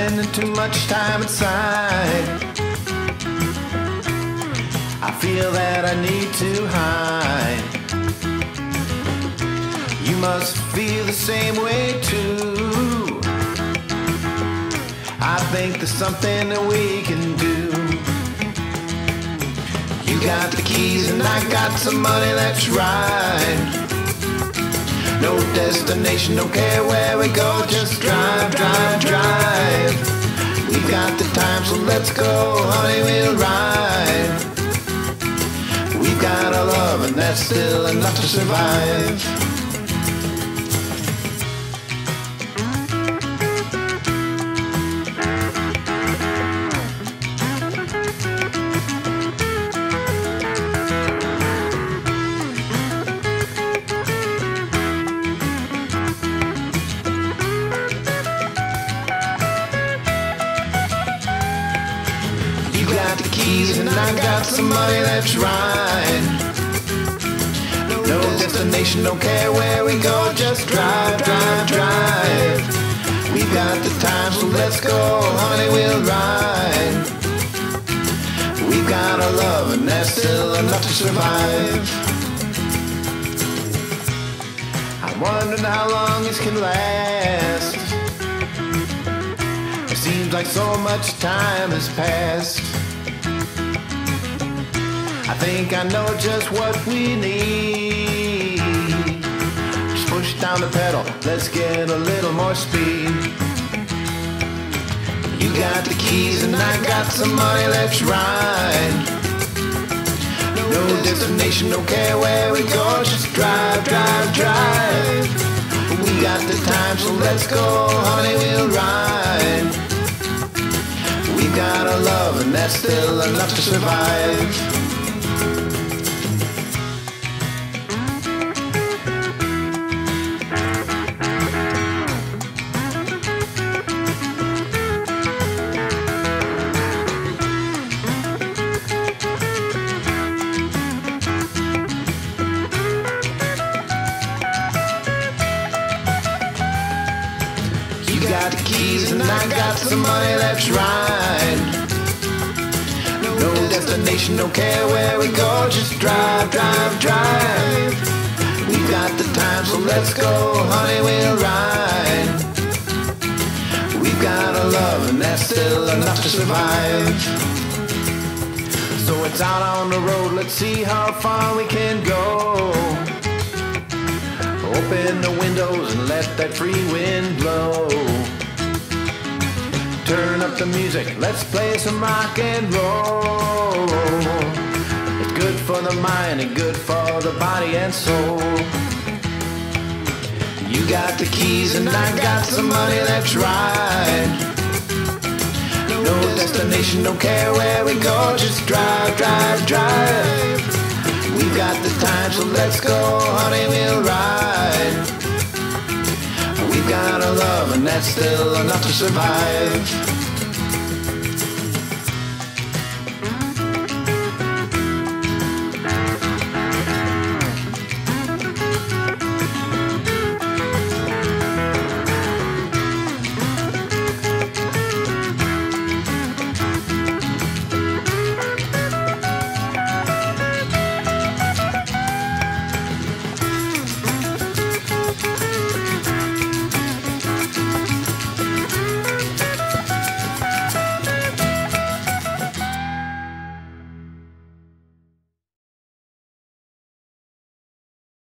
spending too much time inside. I feel that I need to hide. You must feel the same way too. I think there's something that we can do. You got the keys and I got some money, let's ride. No destination, don't care where we go, just drive, drive, drive. We got the time, so let's go, honey, we'll ride. We've got our love and that's still enough to survive. Got the keys and I got some money, let's ride. No destination, don't care where we go, just drive, drive, drive. We've got the time, so let's go, honey, we'll ride. We've got our love and that's still enough to survive. I'm wondering how long this can last. It seems like so much time has passed. I think I know just what we need. Just push down the pedal, let's get a little more speed. You got the keys and I got some money, let's ride. No destination, don't care where we go, just drive, drive, drive. We got the time, so let's go, honey, we'll ride. We got our love and that's still enough to survive. You got the keys and I got some money, let's ride. No destination, don't care where we go, just drive, drive, drive. We got the time, so let's go, honey, we'll ride. We've got our love and that's still enough to survive. So it's out on the road, let's see how far we can go. Open the windows and let that free wind blow. Turn up the music, let's play some rock and roll. It's good for the mind and good for the body and soul. You got the keys and I got some money, let's ride. No destination, don't care where we go, just drive, drive, drive. We've got the time, so let's go, honey, we'll ride. We've got our love and that's still enough to survive.